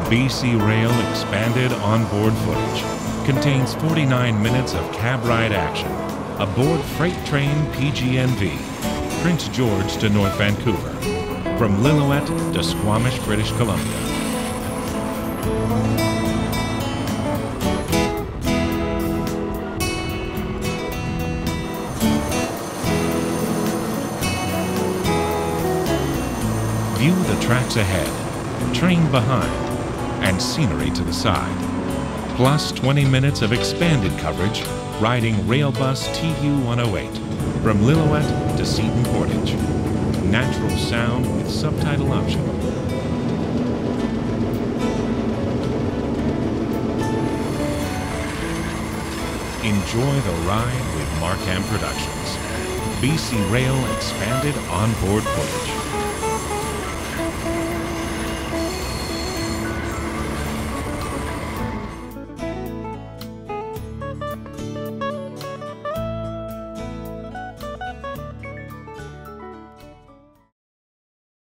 BC Rail expanded onboard footage contains 49 minutes of cab ride action aboard freight train PGNV, Prince George to North Vancouver, from Lillooet to Squamish, British Columbia. View the tracks ahead, train behind, and scenery to the side. Plus 20 minutes of expanded coverage riding Railbus TU-108 from Lillooet to Seton Portage. Natural sound with subtitle option. Enjoy the ride with Markham Productions. BC Rail expanded onboard footage.